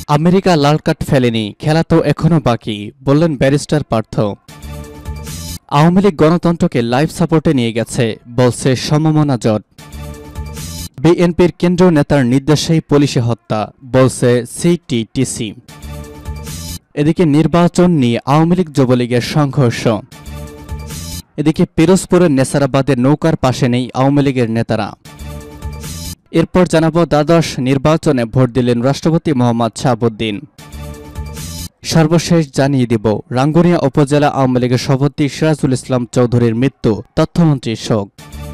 America লাল card ফেলেনি, খেলা তো এখনো বাকি, বললেন ব্যারিস্টার পার্থ। আওয়ামী লীগ গণতন্ত্রকে লাইভ সাপোর্টে নিয়ে গেছে, বলছে সমমনা জোট। বিএনপির কেন্দ্রীয় নেতার নির্দেশেই পুলিশে হত্যা, বলছে সিটিটিসি। এদিকে নির্বাচন নিয়ে আওয়ামী লীগ যুবলীগের সংঘর্ষ। এদিকে পিরোজপুরের নেসারাবাদের নৌকার পাশে নেই আওয়ামী লীগের নেতারা। এরপর জানাবো দ্বাদশ নির্বাচনে ভোট দিলেন রাষ্ট্রপতি মোহাম্মদ শাহাবুদ্দিন। সর্বশেষ জানিয়ে দিব রাঙ্গুনিয়া উপজেলা আওয়ামী লীগের সভাপতি সিরাজুল ইসলাম চৌধুরীর মৃত্যু, তথ্যমন্ত্রীর শোক।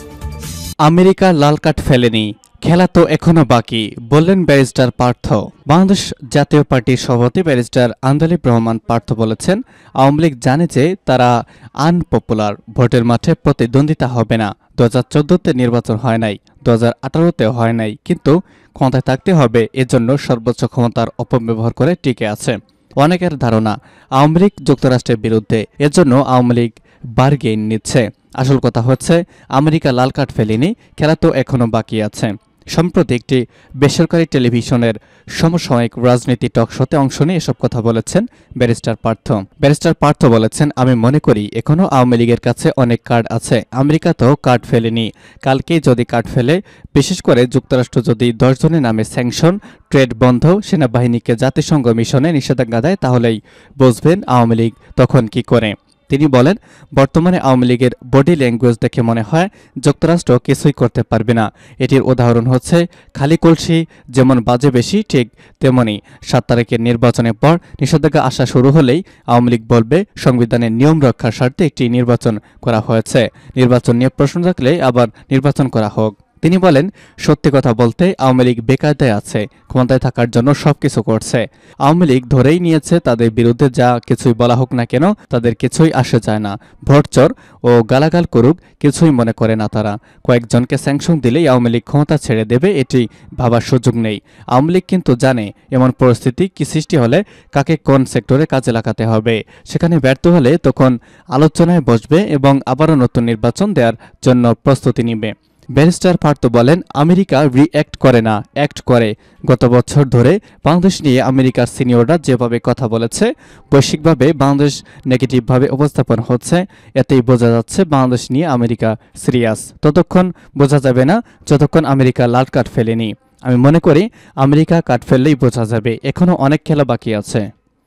আমেরিকা লাল কার্ড ফেলেনি, খেলা তো এখনো বাকি, বললেন ব্যারিস্টার পার্থ। বাংলাদেশ জাতীয় পার্টির সভাপতি ব্যারিস্টার আন্দোলিব রহমান পার্থ বলেছেন, আওয়ামী লীগ জানে যে তারা আনপপুলার, ভোটের মাঠে প্রতিদ্বন্দ্বিতা হবে না। 2014-তে নির্বাচন হয় নাই, 2018-তেও হয় নাই, কিন্তু ক্ষমতায় থাকতে হবে, এজন্য সর্বোচ্চ ক্ষমতার অপব্যবহার করে টিকে আছে। অনেকের ধারণা আওয়ামী লীগ যুক্তরাষ্ট্রের বিরুদ্ধে, এজন্য আওয়ামী লীগ বার্গেইন নিচ্ছে। আসল কথা হচ্ছে আমেরিকা লাল কার্ড ফেলেনি, খেলা তো এখনো বাকি আছে। সম্প্রতি একটি বেসরকারি টেলিভিশনের সমসাময়িক রাজনীতি টক শোতে অংশ নিয়ে এসব কথা বলেছেন ব্যারিস্টার পার্থ। ব্যারিস্টার পার্থ বলেছেন, আমি মনে করি এখনো আওয়ামী লীগের কাছে অনেক কার্ড আছে, আমেরিকা তো কার্ড ফেলেনি। কালকেই যদি কার্ড ফেলে, বিশেষ করে যুক্তরাষ্ট্র যদি 10 জনের নামে স্যাংশন, ট্রেড বন্ধ, সেনাবাহিনীকে জাতিসংঘ মিশনে নিষেধাজ্ঞা দেয়, তাহলেই বুঝবেন আওয়ামী লীগ তখন কি করে। তিনি বলেন, বর্তমানে আওয়ামী লীগের বডি ল্যাঙ্গুয়েজ দেখে মনে হয় যুক্তরাষ্ট্র কিছুই করতে পারবে না। এটির উদাহরণ হচ্ছে খালি কলসি যেমন বাজে বেশি, ঠিক তেমনি 7 তারিখের নির্বাচনের পর নিষেধাজ্ঞা আসা শুরু হলেই আওয়ামী লীগ বলবে সংবিধানের নিয়ম রক্ষার স্বার্থে একটি নির্বাচন করা হয়েছে, নির্বাচন নিয়ে প্রশ্ন রাখলে আবার নির্বাচন করা হোক। তিনি বলেন, সত্যি কথা বলতে আওয়ামী লীগ বেকায়দায় আছে, ক্ষমতায় থাকার জন্য সবকিছু করছে। আওয়ামী লীগ ধরেই নিয়েছে তাদের বিরুদ্ধে যা কিছুই বলা হোক না কেন তাদের কিছুই আসে যায় না। ভোটচোর ও গালাগাল করুক, কিছুই মনে করে না তারা। কয়েকজনকে স্যাংশন দিলেই আওয়ামী লীগ ক্ষমতা ছেড়ে দেবে, এটি ভাবার সুযোগ নেই। আওয়ামী লীগ কিন্তু জানে এমন পরিস্থিতি কি সৃষ্টি হলে কাকে কোন সেক্টরে কাজে লাগাতে হবে। সেখানে ব্যর্থ হলে তখন আলোচনায় বসবে এবং আবারও নতুন নির্বাচন দেওয়ার জন্য প্রস্তুতি নিবে। ব্যারিস্টার পার্থ বলেন, আমেরিকা রিঅ্যাক্ট করে না, অ্যাক্ট করে। গত বছর ধরে বাংলাদেশ নিয়ে আমেরিকার সিনিয়ররা যেভাবে কথা বলেছে, বৈশ্বিকভাবে বাংলাদেশ নেগেটিভভাবে উপস্থাপন হচ্ছে, এতেই বোঝা যাচ্ছে বাংলাদেশ নিয়ে আমেরিকা সিরিয়াস। ততক্ষণ বোঝা যাবে না যতক্ষণ আমেরিকা লাল কার্ড ফেলেনি। আমি মনে করি আমেরিকা কার্ড ফেললেই বোঝা যাবে, এখনো অনেক খেলা বাকি আছে।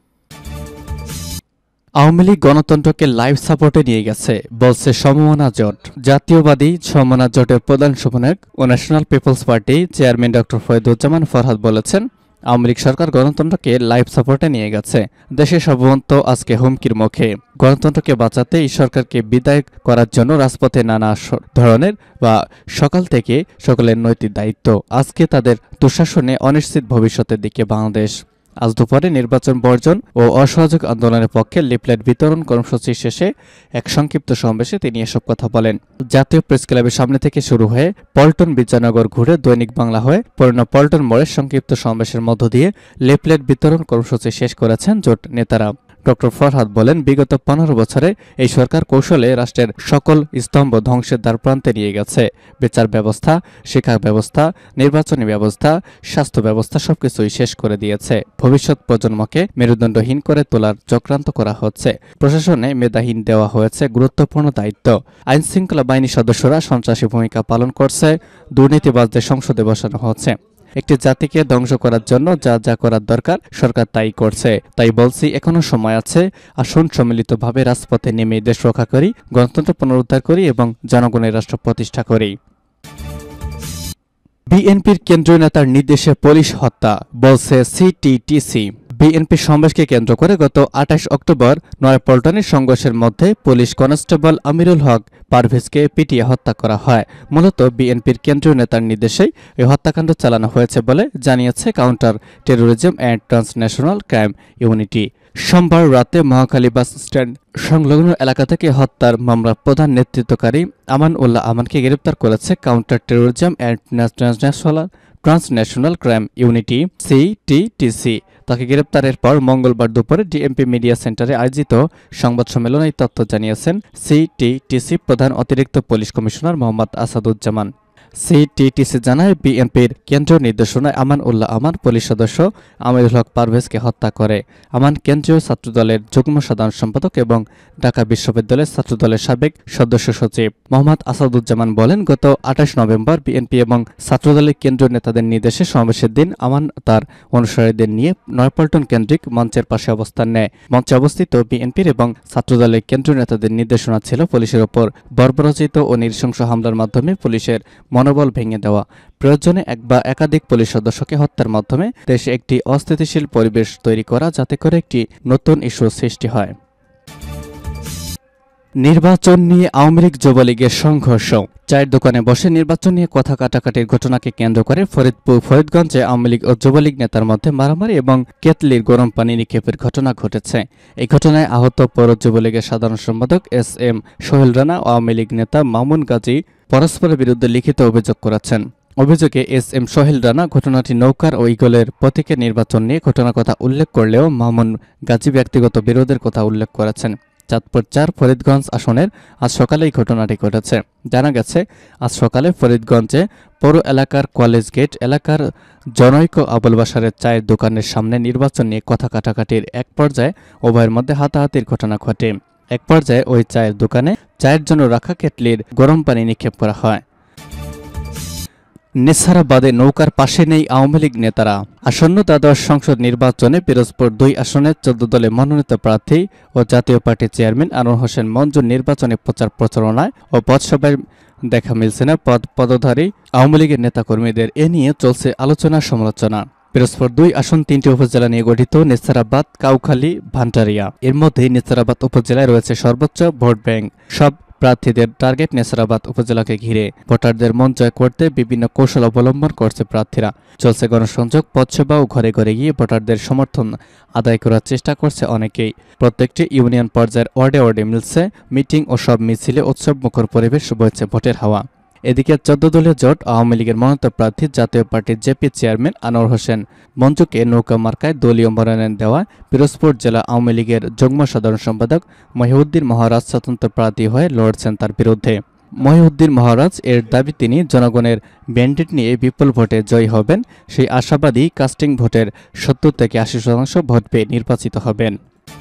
আওয়ামী লীগ গণতন্ত্রকে লাইভ সাপোর্টে নিয়ে গেছে, বলছে সমমনা জোট। জাতীয়বাদী সমমনা জোটের প্রধান সমন্বয়ক ও national people's party chairman doctor Faiduzzaman Farhad বলেছেন, আওয়ামী লীগ সরকার গণতন্ত্রকে লাইভ সাপোর্টে নিয়ে গেছে। দেশের সার্বভৌমত্ব আজকে হুমকির মুখে। গণতন্ত্রকে বাঁচাতে এই সরকারকে বিদায় করার জন্য রাজপথে নানা ধরনের বা সকাল থেকে সকলের নৈতিক দায়িত্ব। আজকে তাদের দুঃশাসনে অনিশ্চিত ভবিষ্যতের দিকে বাংলাদেশ। আজ দুপুরে নির্বাচন বর্জন ও অসহযোগ আন্দোলনের পক্ষে লিফলেট বিতরণ কর্মসূচি শেষে এক সংক্ষিপ্ত সমাবেশে তিনি এসব কথা বলেন। জাতীয় প্রেস ক্লাবের সামনে থেকে শুরু হয়ে পল্টন বিজয়নগর ঘুরে দৈনিক বাংলা হয়ে পুরনো পল্টন মোড়ে সংক্ষিপ্ত সমাবেশের মধ্য দিয়ে লিফলেট বিতরণ কর্মসূচি শেষ করেছেন জোট নেতারা। ডক্টর ফরহাদ বলেন, বিগত 15 বছরে এই সরকার কৌশলে রাষ্ট্রের সকল স্তম্ভ ধ্বংসের দ্বারপ্রান্তে নিয়ে গেছে। বিচার ব্যবস্থা, শিক্ষা ব্যবস্থা, নির্বাচনী ব্যবস্থা, স্বাস্থ্য ব্যবস্থা সবকিছুই শেষ করে দিয়েছে। ভবিষ্যৎ প্রজন্মকে মেরুদণ্ডহীন করে তোলার চক্রান্ত করা হচ্ছে। প্রশাসনে মেধাহীন দেওয়া হয়েছে গুরুত্বপূর্ণ দায়িত্ব। আইন শৃঙ্খলা বাহিনীর সদস্যরা সন্ত্রাসী ভূমিকা পালন করছে। দুর্নীতিবাজদের সংসদে বসানো হচ্ছে। একটি জাতিকে ধ্বংস করার জন্য যা যা করার দরকার সরকার তাই করছে। তাই বলছি, এখনো সময় আছে। আসুন সম্মিলিতভাবে রাজপথে নেমে দেশ রক্ষা করি, গণতন্ত্র পুনরুদ্ধার করি এবং জনগণের রাষ্ট্র প্রতিষ্ঠা করি। বিএনপির কেন্দ্রীয় নেতার নির্দেশে পুলিশ হত্যা, বলছে সিটিটিসি। বিএনপির সমাবেশকে কেন্দ্র করে গত 28 অক্টোবর নয়াপল্টনের সংঘর্ষের মধ্যে পুলিশ কনস্টেবল আমিরুল হক পারভেজকে পিটিয়ে হত্যা করা হয়। মূলত বিএনপির কেন্দ্রীয় নেতার নির্দেশেই এই হত্যাকাণ্ড চালানো হয়েছে বলে জানিয়েছে counter terrorism and transnational crime unity. সোমবার রাতে মহাখালী বাস স্ট্যান্ড সংলগ্ন এলাকা থেকে হত্যার মামলার প্রধান নেতৃত্বকারী আমান উল্লাহ আমানকে গ্রেপ্তার করেছে counter terrorism and transnational crime unity CTTC. তাকে গ্রেপ্তারের পর মঙ্গলবার দুপুরে ডিএমপি মিডিয়া সেন্টারে আয়োজিত সংবাদ সম্মেলনে এই তথ্য জানিয়েছেন সিটিটিসি প্রধান অতিরিক্ত police commissioner Mohammad Asaduzzaman. CTTC জানায়, বিএনপির কেন্দ্রীয় নির্দেশনায় আমান উল্লাহ আমান পুলিশ সদস্য আমিরুল হক পারভেজকে হত্যা করে। আমান কেন্দ্রীয় ছাত্রদলের যুগ্ম সাধারণ সম্পাদক এবং ঢাকা বিশ্ববিদ্যালয়ের ছাত্রদলের সাবেক সদস্য সচিব। মোহাম্মদ আসাদুজ্জামান বলেন, গত 28 নভেম্বর বিএনপি এবং ছাত্রদলের কেন্দ্রীয় নেতাদের নির্দেশে সমাবেশের দিন আমান তার অনুসারীদের নিয়ে নয়াপল্টন কেন্দ্রিক মঞ্চের পাশে অবস্থান নেয়। মঞ্চে অবস্থিত বিএনপির এবং ছাত্রদলের কেন্দ্রীয় নেতাদের নির্দেশনা ছিল পুলিশের ওপর বর্বরচিত ও নৃশংস হামলার মাধ্যমে পুলিশের মনোবল ভেঙে দেওয়া, প্রয়োজনে এক বা একাধিক পুলিশ সদস্যকে হত্যার মাধ্যমে দেশে একটি অস্থিতিশীল পরিবেশ তৈরি করা, যাতে করে একটি নতুন ইস্যু সৃষ্টি হয়। নির্বাচন নিয়ে আওয়ামী লীগ যুবলীগের সংঘর্ষ। চায়ের দোকানে বসে নির্বাচন নিয়ে কথা কাটাকাটির ঘটনাকে কেন্দ্র করে ফরিদগঞ্জে আওয়ামী লীগ ও যুবলীগ নেতার মধ্যে মারামারি এবং কেতলির গরম পানি নিক্ষেপের ঘটনা ঘটেছে। এই ঘটনায় আহত পৌর যুবলীগের সাধারণ সম্পাদক SM সোহেল রানা ও আওয়ামী লীগ নেতা মামুন গাজী পরস্পরের বিরুদ্ধে লিখিত অভিযোগ করেছেন। অভিযোগে SM সোহেল রানা ঘটনাটি নৌকার ও ইগলের প্রতীকের নির্বাচন নিয়ে ঘটনার কথা উল্লেখ করলেও মামুন গাজী ব্যক্তিগত বিরোধের কথা উল্লেখ করেছেন। চাঁদপুর 4 ফরিদগঞ্জ আসনের আজ সকালে এই ঘটনাটি ঘটেছে। জানা গেছে, আজ সকালে ফরিদগঞ্জে পৌর এলাকার কলেজ গেট এলাকার জনৈক আবুল বাশারের চায়ের দোকানের সামনে নির্বাচন নিয়ে কথা কাটাকাটির এক পর্যায়ে উভয়ের মধ্যে হাতাহাতির ঘটনা ঘটে। এক পর্যায়ে ওই চায়ের দোকানে চায়ের জন্য রাখা কেটলির গরম পানি নিক্ষেপ করা হয়। নেছারাবাদে নৌকার পাশে নেই আওয়ামী লীগ নেতারা। আসন্ন দ্বাদশ সংসদ নির্বাচনে পিরোজপুর 2 আসনের 14 দলে মনোনীত প্রার্থী ও জাতীয় পার্টির চেয়ারম্যান আনোয়ার হোসেন মঞ্জুর নির্বাচনে প্রচার প্রচারণায় ও পথসভায় দেখা মিলছে না পদধারী আওয়ামী লীগের নেতাকর্মীদের। এ নিয়ে চলছে আলোচনা সমালোচনা। পিরোজপুর 2 আসন 3টি উপজেলা নিয়ে গঠিত নেছারাবাদ, কাউখালী, ভান্ডারিয়া। এর মধ্যে নেছারাবাদ উপজেলায় রয়েছে সর্বোচ্চ ভোট ব্যাংক। সব প্রার্থীদের টার্গেট নেছারাবাদ উপজেলাকে ঘিরে। ভোটারদের মন জয় করতে বিভিন্ন কৌশল অবলম্বন করছে প্রার্থীরা। চলছে গণসংযোগ, পথসভা ও ঘরে ঘরে গিয়ে ভোটারদের সমর্থন আদায় করার চেষ্টা করছে অনেকেই। প্রত্যেকটি ইউনিয়ন পর্যায়ের ওয়ার্ডে ওয়ার্ডে মিলছে মিটিং ও সব মিছিলে উৎসবমুখর পরিবেশ বইছে ভোটের হাওয়া। এদিকে 14 দলীয় জোট আওয়ামী লীগের মনোনীত প্রার্থী জাতীয় পার্টির জেপি চেয়ারম্যান আনোয়ার হোসেন মঞ্জুকে নৌকা মার্কায় দলীয় মনোনয়ন দেওয়া পিরোজপুর জেলা আওয়ামী লীগের যুগ্ম সাধারণ সম্পাদক মহিউদ্দিন মহারাজ স্বতন্ত্র প্রার্থী হয়ে লড়ছেন তার বিরুদ্ধে। মহিউদ্দিন মহারাজ এর দাবি, তিনি জনগণের ব্যান্ডেট নিয়ে বিপুল ভোটে জয়ী হবেন। সেই আশাবাদী কাস্টিং ভোটের 70 থেকে 80% ভোট পেয়ে নির্বাচিত হবেন।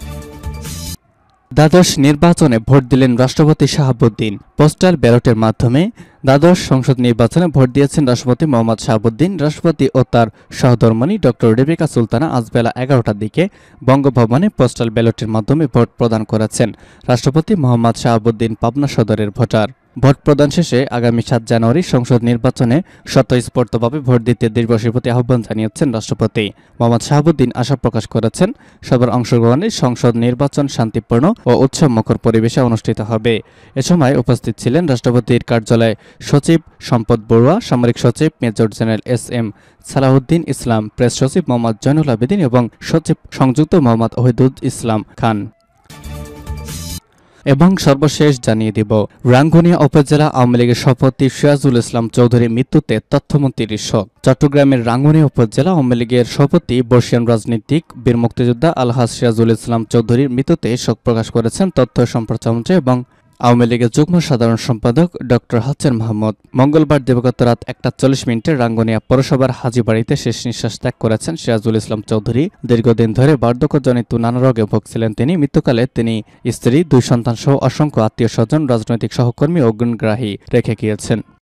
দ্বাদশ নির্বাচনে ভোট দিলেন রাষ্ট্রপতি শাহাবুদ্দিন। পোস্টাল ব্যালটের মাধ্যমে দ্বাদশ সংসদ নির্বাচনে ভোট দিয়েছেন রাষ্ট্রপতি মোহাম্মদ শাহাবুদ্দিন। রাষ্ট্রপতি ও তার সহধর্মিণী ডক্টর রেবেকা সুলতানা আজ বেলা 11টার দিকে বঙ্গভবনে পোস্টাল ব্যালটের মাধ্যমে ভোট প্রদান করেছেন। রাষ্ট্রপতি মোহাম্মদ শাহাবুদ্দিন পাবনা সদরের ভোটার। ভোট প্রদান শেষে আগামী 7 জানুয়ারি সংসদ নির্বাচনে স্বতঃস্ফূর্তভাবে ভোট দিতে দেশবাসীর প্রতি আহ্বান জানিয়েছেন রাষ্ট্রপতি। মোহাম্মদ শাহাবুদ্দিন আশা প্রকাশ করেছেন, সবার অংশগ্রহণে সংসদ নির্বাচন শান্তিপূর্ণ ও উৎসবমুখর পরিবেশে অনুষ্ঠিত হবে। এ সময় উপস্থিত ছিলেন রাষ্ট্রপতির কার্যালয় সচিব সম্পদ বড়ুয়া, সামরিক সচিব major general SM Salahuddin Islam, press সচিব মোহাম্মদ জয়নুল আবেদিন এবং সচিব সংযুক্ত মোহাম্মদ ওহিদুল ইসলাম খান। এবং সর্বশেষ জানিয়ে দিব, রাঙ্গুনিয়া উপজেলা আওয়ামী লীগের সভাপতি সিরাজুল ইসলাম চৌধুরীর মৃত্যুতে তথ্যমন্ত্রীর শোক। চট্টগ্রামের রাঙ্গুনিয়া উপজেলা আওয়ামী লীগের সভাপতি বর্ষিয়ান রাজনীতিক বীর মুক্তিযোদ্ধা আলহাজ সিরাজুল ইসলাম চৌধুরীর মৃত্যুতে শোক প্রকাশ করেছেন তথ্য সম্প্রচার মন্ত্রী এবং আওয়ামী লীগের যুগ্ম সাধারণ সম্পাদক ডক্টর হাচ্ছেন মাহমুদ। মঙ্গলবার দিবাগত রাত 1:40 রাঙ্গুনিয়া পৌরসভার হাজীবাড়িতে শেষ নিঃশ্বাস ত্যাগ করেছেন সিরাজুল ইসলাম চৌধুরী। দীর্ঘদিন ধরে বার্ধক্যজনিত নানা রোগে ভুগছিলেন তিনি। মৃত্যুকালে তিনি স্ত্রী, 2 সন্তান সহ অসংখ্য আত্মীয় স্বজন, রাজনৈতিক সহকর্মী ও গুণগ্রাহী রেখে গিয়েছেন।